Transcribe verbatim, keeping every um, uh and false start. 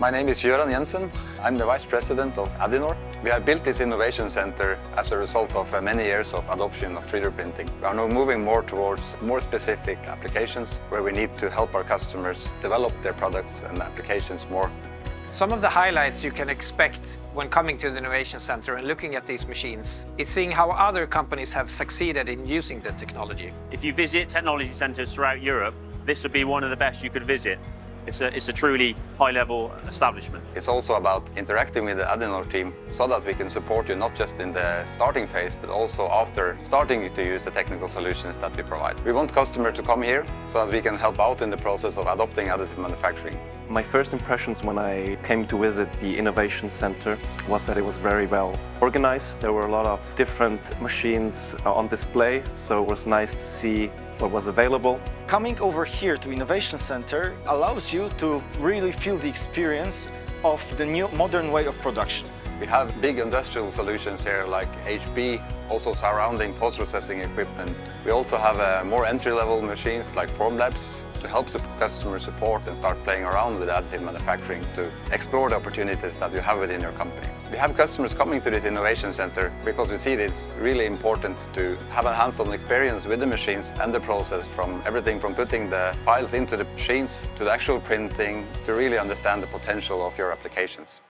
My name is Göran Jensen. I'm the Vice President of Addinor. We have built this innovation center as a result of many years of adoption of three D printing. We are now moving more towards more specific applications where we need to help our customers develop their products and applications more. Some of the highlights you can expect when coming to the Innovation Center and looking at these machines is seeing how other companies have succeeded in using the technology. If you visit technology centers throughout Europe, this would be one of the best you could visit. It's a, it's a truly high-level establishment. It's also about interacting with the Addinor team so that we can support you not just in the starting phase, but also after starting to use the technical solutions that we provide. We want customers to come here so that we can help out in the process of adopting additive manufacturing. My first impressions when I came to visit the Innovation Center was that it was very well organized. There were a lot of different machines on display, so it was nice to see what was available. Coming over here to Innovation Center allows you to really feel the experience of the new modern way of production. We have big industrial solutions here like H B, also surrounding post-processing equipment. We also have uh, more entry-level machines like Formlabs to help the customer support and start playing around with additive manufacturing to explore the opportunities that you have within your company. We have customers coming to this innovation center because we see it is really important to have a hands-on experience with the machines and the process, from everything from putting the files into the machines to the actual printing, to really understand the potential of your applications.